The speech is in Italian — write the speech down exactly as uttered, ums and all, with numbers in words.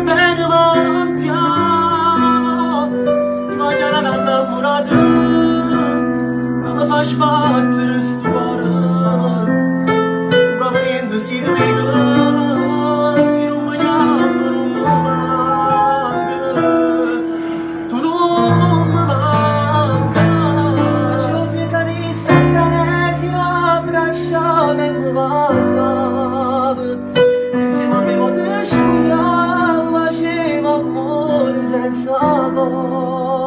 bene ma non ti amo, mi voglio una donna innamorata, ma mi fa sbattere sto cuore, proprio niente si diventa, se non mi chiamo non mi manca, tu non mi manca, faccio finta di stare bene, si va abbracciare e mi va a insieme a me potevo asciugare, facevo amore senza cuore.